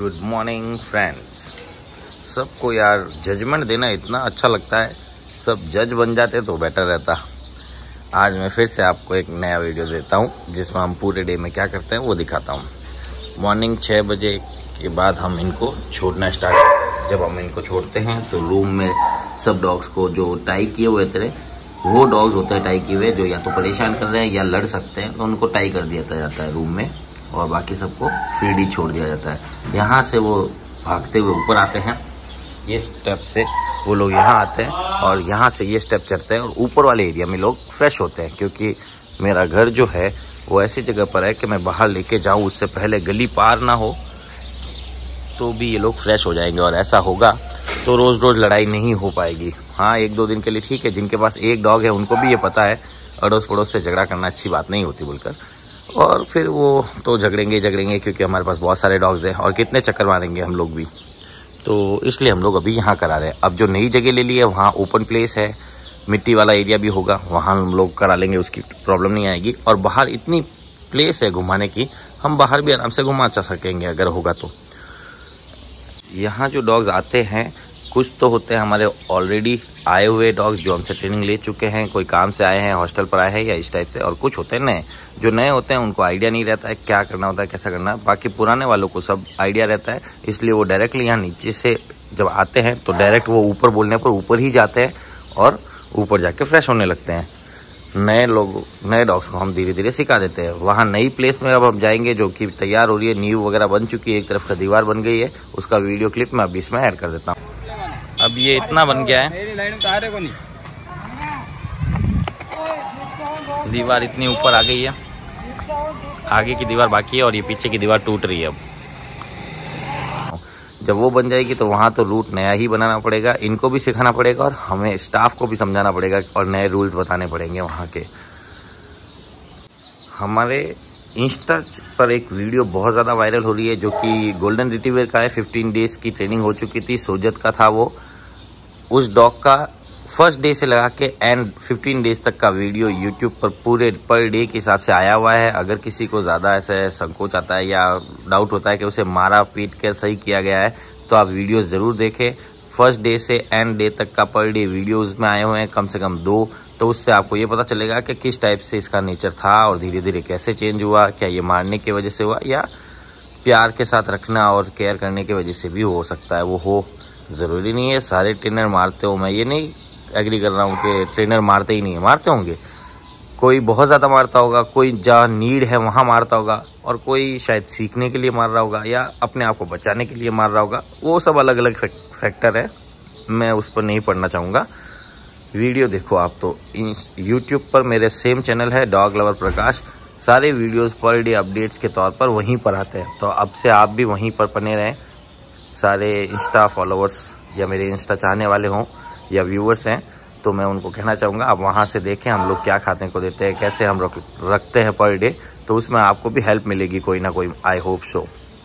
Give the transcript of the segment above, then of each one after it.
Good morning friends. सबको यार judgement देना इतना अच्छा लगता है, सब जज बन जाते तो बेटर रहता। आज मैं फिर से आपको एक नया वीडियो देता हूँ जिसमें हम पूरे डे में क्या करते हैं वो दिखाता हूँ। मॉर्निंग 6 बजे के बाद हम इनको छोड़ना स्टार्ट। जब हम इनको छोड़ते हैं तो रूम में सब डॉग्स को जो टाई किए हुए थे, वो डॉग्स होते हैं टाई किए हुए जो या तो परेशान कर रहे हैं या लड़ सकते हैं, तो उनको टाई कर दिया जाता है रूम में और बाकी सबको फ्री छोड़ दिया जाता है। यहाँ से वो भागते हुए ऊपर आते हैं, ये स्टेप से वो लोग यहाँ आते हैं और यहाँ से ये स्टेप चढ़ते हैं और ऊपर वाले एरिया में लोग फ्रेश होते हैं। क्योंकि मेरा घर जो है वो ऐसी जगह पर है कि मैं बाहर लेके जाऊँ उससे पहले गली पार ना हो तो भी ये लोग फ्रेश हो जाएंगे। और ऐसा होगा तो रोज़ रोज़ लड़ाई नहीं हो पाएगी। हाँ, 1-2 दिन के लिए ठीक है, जिनके पास एक डॉग है उनको भी ये पता है अड़ोस पड़ोस से झगड़ा करना अच्छी बात नहीं होती बोलकर, और फिर वो तो झगड़ेंगे क्योंकि हमारे पास बहुत सारे डॉग्स हैं और कितने चक्कर मारेंगे हम लोग भी, तो इसलिए हम लोग अभी यहाँ करा रहे हैं। अब जो नई जगह ले ली है वहाँ ओपन प्लेस है, मिट्टी वाला एरिया भी होगा, वहाँ हम लोग करा लेंगे, उसकी प्रॉब्लम नहीं आएगी। और बाहर इतनी प्लेस है घुमाने की, हम बाहर भी आराम से घुमा जा सकेंगे अगर होगा तो। यहाँ जो डॉग्स आते हैं कुछ तो होते हैं हमारे ऑलरेडी आए हुए डॉग्स जो हमसे ट्रेनिंग ले चुके हैं, कोई काम से आए हैं, हॉस्टल पर आए हैं या इस टाइप से, और कुछ होते हैं नए। जो नए होते हैं उनको आइडिया नहीं रहता है क्या करना होता है, कैसा करना है। बाकी पुराने वालों को सब आइडिया रहता है, इसलिए वो डायरेक्टली यहाँ नीचे से जब आते हैं तो डायरेक्ट वो ऊपर बोलने पर ऊपर ही जाते हैं और ऊपर जाके फ्रेश होने लगते हैं। नए डॉग्स को हम धीरे धीरे सिखा देते हैं। वहाँ नई प्लेस में अब हम जाएंगे जो कि तैयार हो रही है, नींव वगैरह बन चुकी है, एक तरफ का दीवार बन गई है, उसका वीडियो क्लिप मैं अभी इसमें ऐड कर देता हूँ। अब ये इतना बन गया है, दीवार इतनी ऊपर आ गई है, आगे की दीवार बाकी है और ये पीछे की दीवार टूट रही है। अब जब वो बन जाएगी तो वहाँ तो रूट नया ही बनाना पड़ेगा, इनको भी सिखाना पड़ेगा और हमें स्टाफ को भी समझाना पड़ेगा और नए रूल्स बताने पड़ेंगे वहाँ के। हमारे इंस्टा पर एक वीडियो बहुत ज़्यादा वायरल हो रही है जो कि गोल्डन रिट्रीवर का है। 15 डेज़ की ट्रेनिंग हो चुकी थी, सोजत का था वो। उस डॉग का फर्स्ट डे से लगा के एंड 15 डेज़ तक का वीडियो यूट्यूब पर पूरे पर डे के हिसाब से आया हुआ है। अगर किसी को ज़्यादा ऐसे संकोच आता है या डाउट होता है कि उसे मारा पीट कर सही किया गया है तो आप वीडियो ज़रूर देखें। फर्स्ट डे से एंड डे तक का पर डे वीडियोज़ में आए हुए हैं, कम से कम 2, तो उससे आपको ये पता चलेगा कि किस टाइप से इसका नेचर था और धीरे धीरे कैसे चेंज हुआ। क्या ये मारने की वजह से हुआ या प्यार के साथ रखना और केयर करने की वजह से भी हो सकता है। वो हो ज़रूरी नहीं है सारे ट्रेनर मारते हो, मैं ये नहीं एग्री कर रहा हूँ कि ट्रेनर मारते ही नहीं है, मारते होंगे। कोई बहुत ज़्यादा मारता होगा, कोई जहाँ नीड है वहाँ मारता होगा, और कोई शायद सीखने के लिए मार रहा होगा या अपने आप को बचाने के लिए मार रहा होगा। वो सब अलग अलग फैक्टर है, मैं उस पर नहीं पढ़ना चाहूँगा। वीडियो देखो आप तो यूट्यूब पर मेरे सेम चैनल है डॉग लवर प्रकाश, सारे वीडियोस पर डे अपडेट्स के तौर पर वहीं पर आते हैं, तो अब से आप भी वहीं पर बने रहें। सारे इंस्टा फॉलोअर्स या मेरे इंस्टा चाहने वाले हों या व्यूअर्स हैं तो मैं उनको कहना चाहूँगा आप वहाँ से देखें हम लोग क्या खाने को देते हैं, कैसे हम रखते हैं पर डे, तो उसमें आपको भी हेल्प मिलेगी कोई ना कोई, आई होप सो।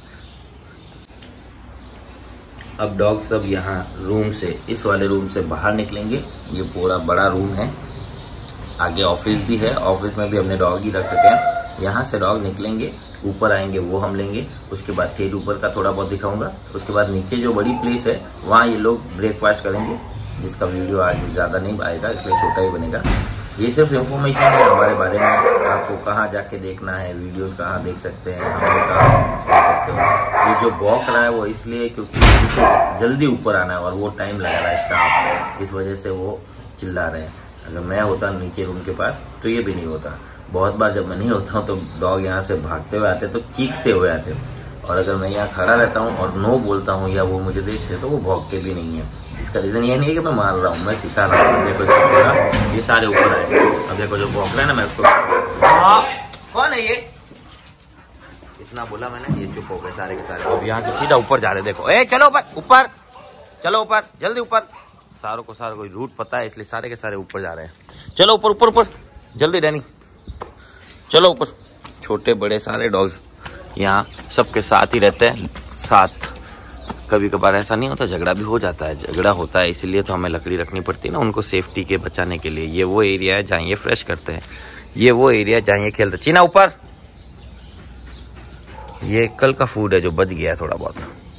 अब डॉग सब यहाँ रूम से, इस वाले रूम से बाहर निकलेंगे। ये पूरा बड़ा रूम है, आगे ऑफिस भी है, ऑफिस में भी हमने डॉग ही रख रखे हैं। यहाँ से डॉग निकलेंगे, ऊपर आएंगे, वो हम लेंगे। उसके बाद फिर ऊपर का थोड़ा बहुत दिखाऊंगा। उसके बाद नीचे जो बड़ी प्लेस है वहाँ ये लोग ब्रेकफास्ट करेंगे, जिसका वीडियो आज ज़्यादा नहीं आएगा इसलिए छोटा ही बनेगा। ये सिर्फ इन्फॉर्मेशन है हमारे बारे में, आपको कहाँ जाके देखना है, वीडियोस कहाँ देख सकते हैं, हमें कहाँ देख सकते हो। ये जो वॉक रहा है वो इसलिए क्योंकि इसे जल्दी ऊपर आना है और वो टाइम लगा रहा है स्टाफ, इस वजह से वो चिल्ला रहे हैं। अगर मैं होता नीचे रूम के पास तो ये भी नहीं होता। बहुत बार जब मैं नहीं होता हूँ तो डॉग यहाँ से भागते हुए आते तो चीखते हुए आते, और अगर मैं यहाँ खड़ा रहता हूँ और नो बोलता हूँ या वो मुझे देखते तो वो भौंकते भी नहीं है। इसका रीज़न ये नहीं है कि मैं मार रहा हूँ, मैं सिखा रहा हूँ। देखो ये सारे ऊपर आए, अब देखो जो भौंक रहा है ना, मैं उसको कौन है ये, इतना बोला मैंने, ये चुप हो गए सारे के सारे। अब यहाँ से सीधा ऊपर जा रहे, देखो ए चलो ऊपर, ऊपर चलो, ऊपर जल्दी ऊपर। सारों को सारा कोई रूट पता है इसलिए सारे के सारे ऊपर जा रहे हैं। चलो ऊपर ऊपर ऊपर जल्दी डैनी, चलो ऊपर। छोटे बड़े सारे डॉग्स यहाँ सबके साथ ही रहते हैं, साथ। कभी कभार ऐसा नहीं होता, झगड़ा भी हो जाता है, झगड़ा होता है इसलिए तो हमें लकड़ी रखनी पड़ती है ना उनको सेफ्टी के बचाने के लिए। ये वो एरिया है जहाँ ये फ्रेश करते हैं, ये वो एरिया जहाँ ये खेलते। चीना ऊपर, ये कल का फूड है जो बच गया है थोड़ा बहुत।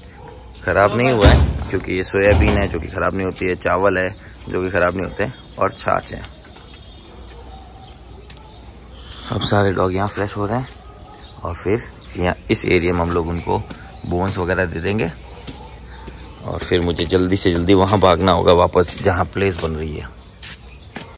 ख़राब नहीं हुआ है, क्योंकि ये सोयाबीन है जो कि ख़राब नहीं होती है, चावल है जो कि ख़राब नहीं होते, और छाछ है। अब सारे डॉग यहाँ फ्रेश हो रहे हैं और फिर यहाँ इस एरिया में हम लोग उनको बोन्स वगैरह दे देंगे और फिर मुझे जल्दी से जल्दी वहाँ भागना होगा वापस जहाँ प्लेस बन रही है।